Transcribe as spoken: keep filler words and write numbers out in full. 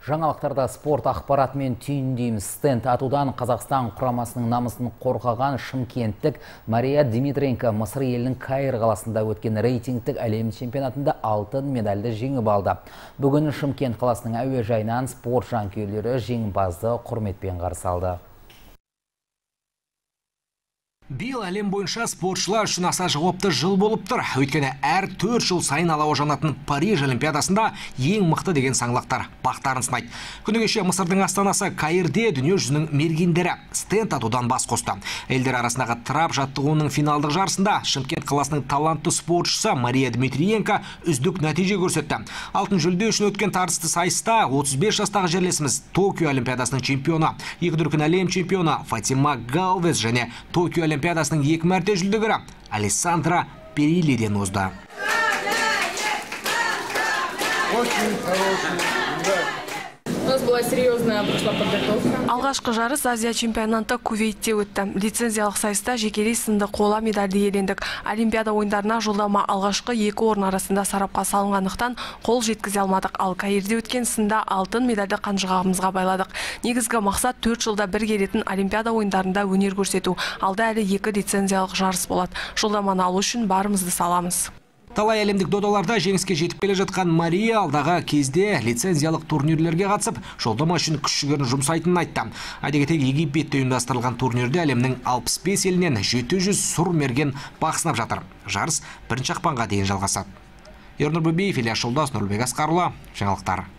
Жаңалықтарда спорт ақпаратымен түйіндейміз. Стенд атудан Қазақстан құрамасының намысын қорғаған шымкенттік Мария Дмитренко Мысыр елінің Каир қаласында өткен рейтингтік әлем чемпионатында алтын медальді жеңіп алды. Бүгін Шымкент қаласының әуежайынан спорт жанкүйерлері жеңімпазды құрметпен қарсы алды. Биыл әлем бойынша спортшылар үшін аса жауапты жыл болып тұр. Өйткені әр төрт жыл сайын алауы жанатын Париж олимпиадасында ең мықты деген саңлақтар бақтарын сынайды. Күні кеше Мысырдың астанасы Каирде дүние жүзінің мергендері стенд атудан бас қосты. Елдер арасындағы трап жаттығуының финалдық жарысында Шымкент қаласының талантты спортшысы Мария Дмитриенко үздік нәтиже көрсетті. Алтын жүлде үшін өткен тартысты сайыста отыз бес жастағы жерлесіміз Токио олимпиадасының чемпионы, екі дүркін әлем чемпионы Фатима Галвес және Токио олимпиадасының екі мәрте жүлдегері Алессандра Перилиден озды. У нас была серьезная прошла подготовка. Алғашқы жарыс Азия чемпионаты Кувейтте өтті. Лицензиялық сайыста жекелей сынды қола медальді иелендік. Олимпиада ойындарына жолдама алғашқы екі орын арасында сарапқа салынғандықтан қол жеткізе алмадық. Ал Каирде өткен сында алтын медальді қанжығамызға байладық. Негізгі мақсат төрт жылда бір келетін Олимпиада ойындарында өнер көрсету. Алда әлі екі лицензиялық жарыс болады. Жолдаманы алу үшін барымызды саламыз. Талай әлемдік додаларда жеңіске жетіп келе жатқан Мария алдағы кезде лицензиялық турнирлерге қатысып, жолдама үшін күш-жүгерін жұмсайтынын айтты. Айта кетейік, Египетте ұйымдастырылған турнирде әлемнің алпыс бес елінен жеті жүз сұр мерген бақ сынап жатыр. Жарыс бірінші ақпанға дейін жалғасады. Ернұр Бөбеев, Ильяс Жолдас, Нұрлыбек Асқарұлы, жаңалықтар.